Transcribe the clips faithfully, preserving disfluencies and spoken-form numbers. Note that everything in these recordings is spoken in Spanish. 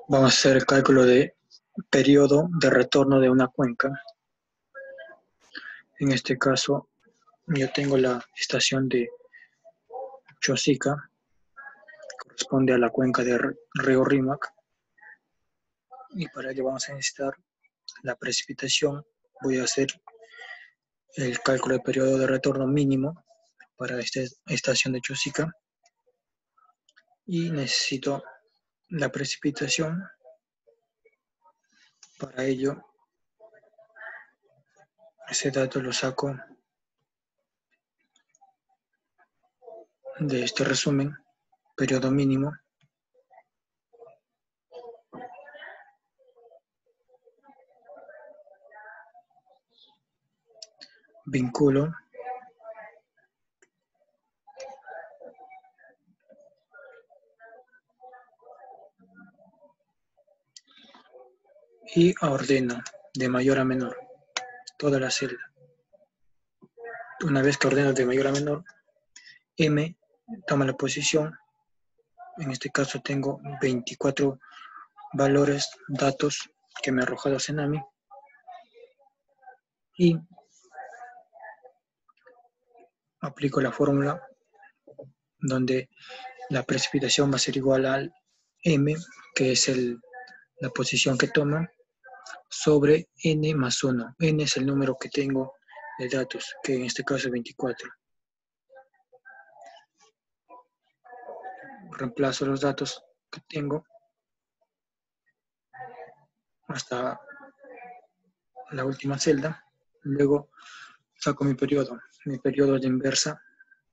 Vamos a hacer el cálculo de periodo de retorno de una cuenca. En este caso, yo tengo la estación de Chosica, corresponde a la cuenca del río Rímac, y para ello vamos a necesitar la precipitación. Voy a hacer el cálculo de periodo de retorno mínimo para esta estación de Chosica y necesito la precipitación. Para ello, ese dato lo saco de este resumen, periodo mínimo. Vinculo y ordeno de mayor a menor toda la celda. Una vez que ordeno de mayor a menor, M toma la posición. En este caso tengo veinticuatro valores, datos que me ha arrojado Cenami, y aplico la fórmula donde la precipitación va a ser igual al M, que es el, la posición que toma, sobre N más uno. N es el número que tengo de datos, que en este caso es veinticuatro. Reemplazo los datos que tengo hasta la última celda. Luego saco mi periodo. Mi periodo de inversa,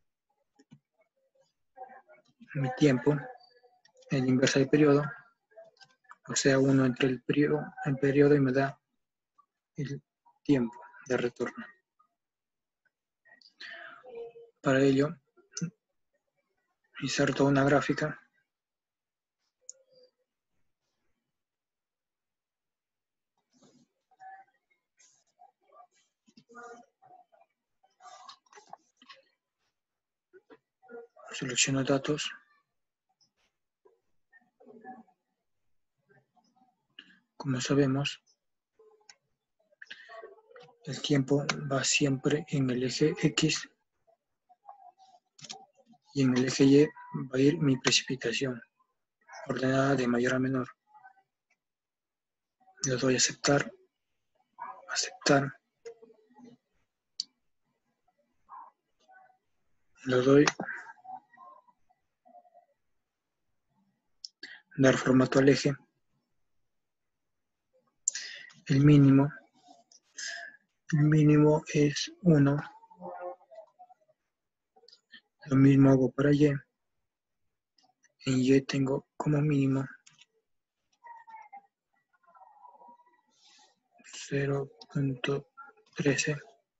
mi tiempo, en inversa del periodo, o sea, uno entre el periodo, el periodo y me da el tiempo de retorno. Para ello, inserto una gráfica selecciono datos, como sabemos, el tiempo va siempre en el eje X y en el eje Y va a ir mi precipitación, ordenada de mayor a menor. Le doy a aceptar, aceptar, le doy dar formato al eje, el mínimo, el mínimo es uno, lo mismo hago para Y, en Y tengo como mínimo cero punto trece,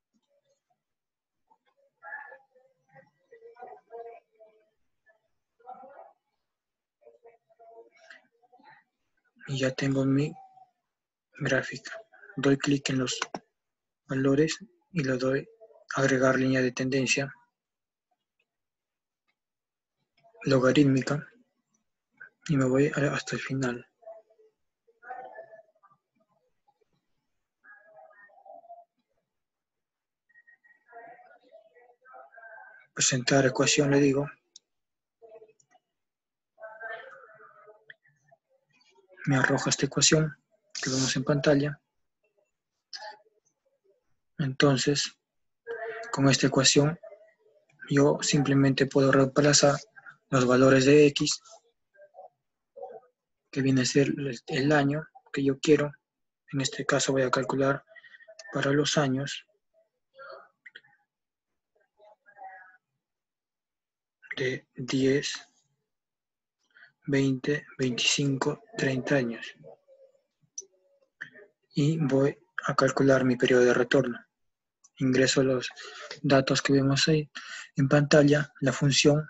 y ya tengo mi gráfica. Doy clic en los valores y le doy agregar línea de tendencia logarítmica y me voy hasta el final. Presentar ecuación, le digo. Me arroja esta ecuación que vemos en pantalla. Entonces, con esta ecuación, yo simplemente puedo reemplazar los valores de X, que viene a ser el año que yo quiero. En este caso voy a calcular para los años de diez, veinte, veinticinco, treinta años. Y voy a calcular mi periodo de retorno. Ingreso los datos que vemos ahí en pantalla, la función,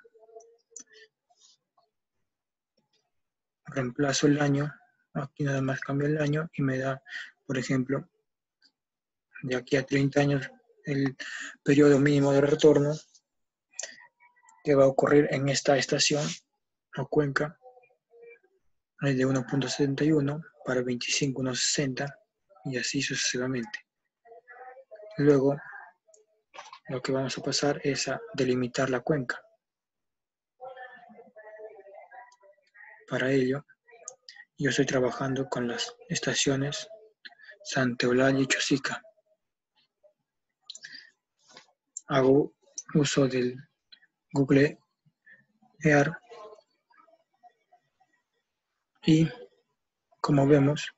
reemplazo el año, aquí nada más cambio el año y me da, por ejemplo, de aquí a treinta años el periodo mínimo de retorno que va a ocurrir en esta estación o cuenca hay de uno punto setenta y uno, para veinticinco uno punto sesenta y así sucesivamente. Luego lo que vamos a pasar es a delimitar la cuenca. Para ello, yo estoy trabajando con las estaciones Santa Eulalia y Chosica. Hago uso del Google Earth y, como vemos,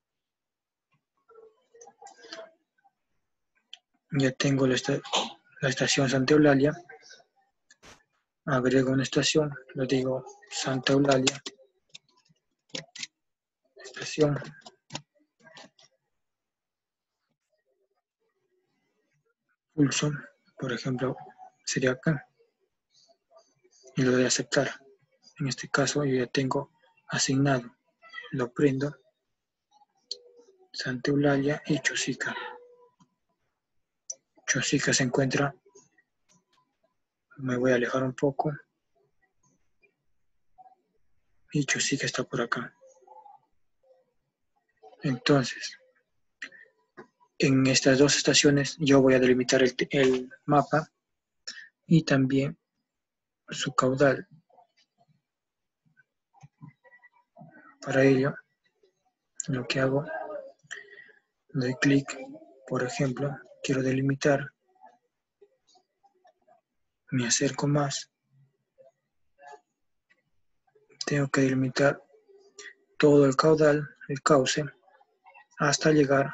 ya tengo la, esta la estación Santa Eulalia. Agrego una estación, lo digo Santa Eulalia, estación. Pulso, por ejemplo, sería acá. Y lo doy a aceptar. En este caso yo ya tengo asignado. Lo prendo. Santa Eulalia y Chosica. Chosica se encuentra. Me voy a alejar un poco. Y Chosica está por acá. Entonces, en estas dos estaciones yo voy a delimitar el, el mapa y también su caudal. Para ello, lo que hago, doy clic, por ejemplo, quiero delimitar, me acerco más, tengo que delimitar todo el caudal, el cauce, hasta llegar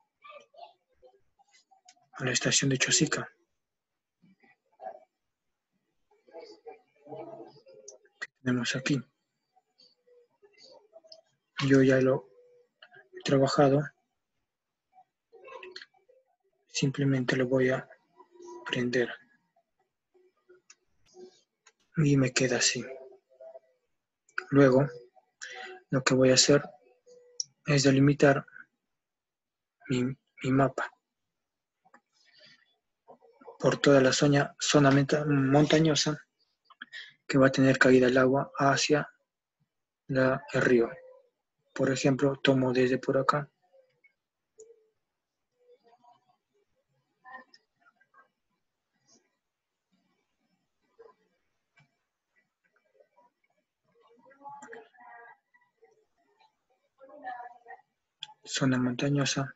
a la estación de Chosica. Que tenemos aquí. Yo ya lo he trabajado. Simplemente lo voy a prender. Y me queda así. Luego, lo que voy a hacer es delimitar mi, mi mapa por toda la zona, zona montañosa que va a tener caída el agua hacia la, el río. Por ejemplo, tomo desde por acá. Zona montañosa.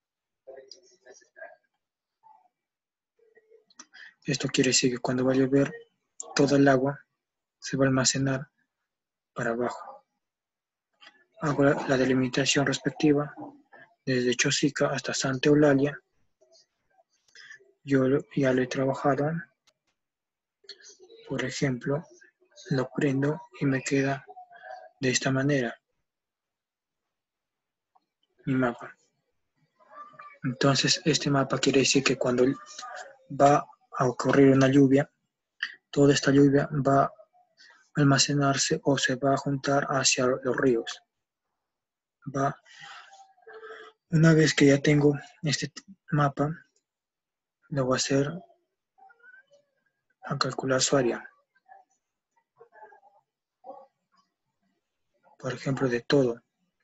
Esto quiere decir que cuando va a llover, toda el agua se va a almacenar para abajo. Hago la, la delimitación respectiva desde Chosica hasta Santa Eulalia. Yo ya lo he trabajado. Por ejemplo, lo prendo y me queda de esta manera mi mapa. Entonces, este mapa quiere decir que cuando va a ocurrir una lluvia, toda esta lluvia va a almacenarse o se va a juntar hacia los ríos. Va, una vez que ya tengo este mapa, lo voy a hacer a calcular su área. Por ejemplo, de todo.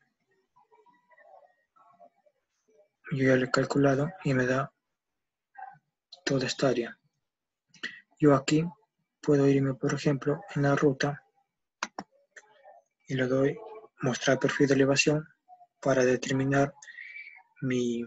Yo ya lo he calculado y me da toda esta área. Yo aquí puedo irme, por ejemplo, en la ruta y le doy mostrar perfil de elevación para determinar mi,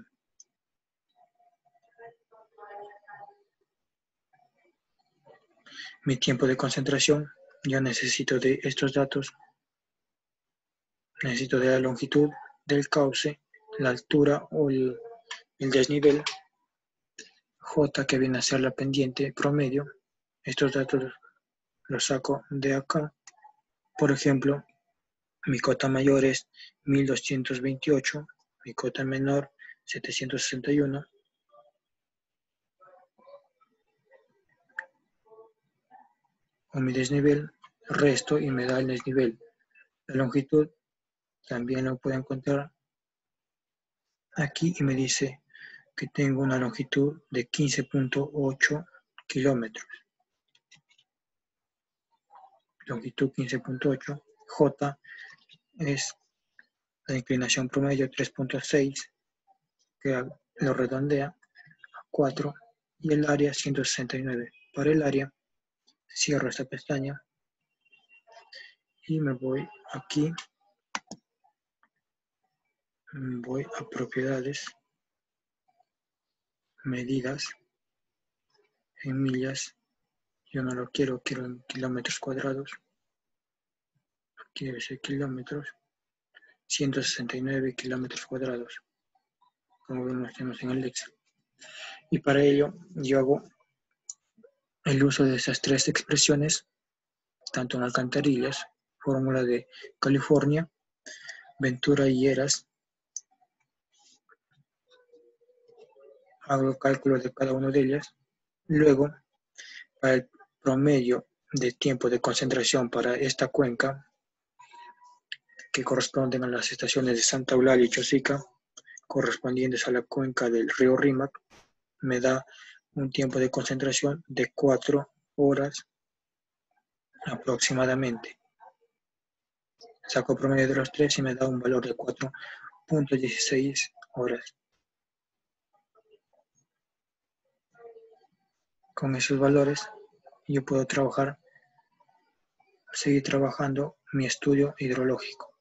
mi tiempo de concentración. Yo necesito de estos datos, necesito de la longitud del cauce, la altura o el, el desnivel, J, que viene a ser la pendiente promedio. Estos datos los saco de acá. Por ejemplo, mi cota mayor es mil doscientos veintiocho, mi cota menor setecientos sesenta y uno. O mi desnivel, resto y me da el desnivel. La longitud también lo puedo encontrar aquí y me dice que tengo una longitud de quince punto ocho kilómetros. Longitud quince punto ocho, J es la inclinación promedio tres punto seis, que lo redondea a cuatro, y el área ciento sesenta y nueve. Para el área, cierro esta pestaña y me voy aquí, voy a propiedades, medidas, en millas. Yo no lo quiero, quiero en kilómetros cuadrados. Aquí debe ser kilómetros. ciento sesenta y nueve kilómetros cuadrados, como vemos tenemos en el Excel. Y para ello yo hago el uso de esas tres expresiones, tanto en alcantarillas, fórmula de California, Ventura y Eras. Hago el cálculo de cada una de ellas. Luego, para el promedio de tiempo de concentración para esta cuenca, que corresponden a las estaciones de Santa Eulalia y Chosica, correspondientes a la cuenca del río Rímac, me da un tiempo de concentración de cuatro horas aproximadamente. Saco promedio de los tres y me da un valor de cuatro punto dieciséis horas. Con esos valores yo puedo trabajar, seguir trabajando mi estudio hidrológico.